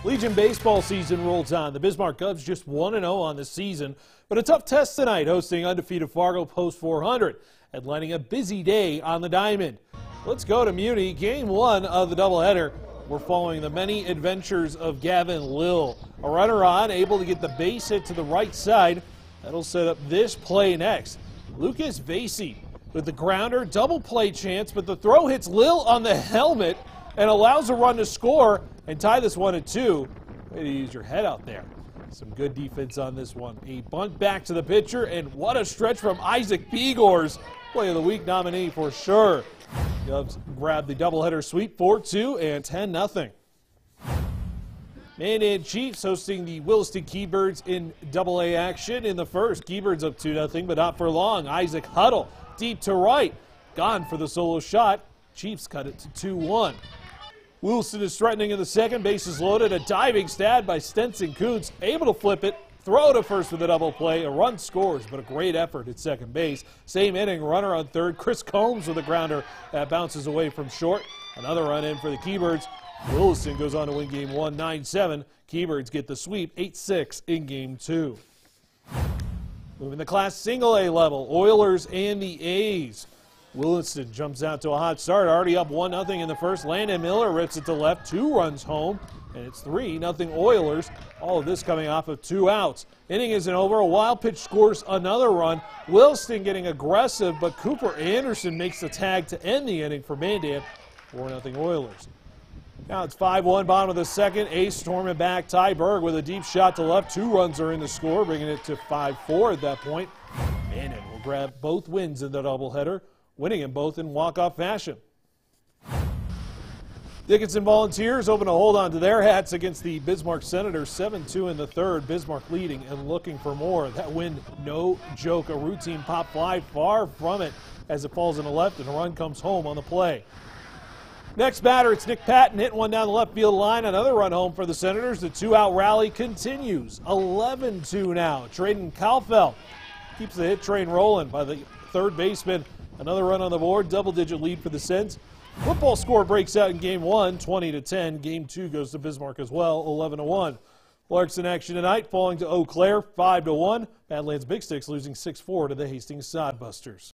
Legion baseball season rolls on. The Bismarck Cubs just 1-0 on the season, but a tough test tonight hosting undefeated Fargo Post 400 and lighting a busy day on the diamond. Let's go to Muni, game one of the doubleheader. We're following the many adventures of Gavin Lill. A runner on, able to get the base hit to the right side. That'll set up this play next. Lucas Vasey with the grounder, double play chance, but the throw hits Lill on the helmet and allows a run to score and tie this one at 2. Way to use your head out there. Some good defense on this one. A bunt back to the pitcher, and what a stretch from Isaac Begors. Play of the week nominee for sure. Cubs grab the doubleheader sweep 4-2 and 10-0. Mandan Chiefs hosting the Williston Keybirds in AA action in the first. Keybirds up 2-0, but not for long. Isaac Huddle deep to right. Gone for the solo shot. Chiefs cut it to 2-1. Wilson is threatening in the second. Bases loaded. A diving stab by Stenson Kuntz. Able to flip it. Throw to first with a double play. A run scores, but a great effort at second base. Same inning. Runner on third. Chris Combs with a grounder that bounces away from short. Another run in for the Keybirds. Wilson goes on to win game 1 9-7. Keybirds get the sweep 8-6 in game 2. Moving the Class Single A level. Oilers and the A's. Williston jumps out to a hot start, already up 1-0 in the first. Landon Miller rips it to left, 2 runs home, and it's 3-0 Oilers. All of this coming off of 2 outs. Inning isn't over. A wild pitch scores another run. Williston getting aggressive, but Cooper Anderson makes the tag to end the inning for Mandan. 4-0 Oilers. Now it's 5-1, bottom of the second. Ace storming back. Ty Berg with a deep shot to left. 2 runs are in the score, bringing it to 5-4 at that point. Mandan will grab both wins in the doubleheader, winning them both in walk-off fashion. Dickinson Volunteers open to hold on to their hats against the Bismarck Senators. 7-2 in the third. Bismarck leading and looking for more. That win, no joke. A routine pop fly, far from it as it falls in the left and a run comes home on the play. Next batter, it's Nick Patton hitting one down the left field line. Another run home for the Senators. The 2-out rally continues. 11-2 now. Traden Kalfel keeps the hit train rolling by the third baseman. Another run on the board, double-digit lead for the Sens. Football score breaks out in game 1, 20-10. Game 2 goes to Bismarck as well, 11-1. Clarkson action tonight, falling to Eau Claire, 5-1. Badlands Big Sticks losing 6-4 to the Hastings Sodbusters.